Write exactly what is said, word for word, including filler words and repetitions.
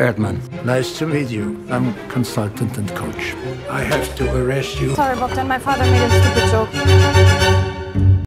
Erdmann. Nice to meet you. I'm consultant and coach. I have to arrest you. Sorry about that. My father made a stupid joke.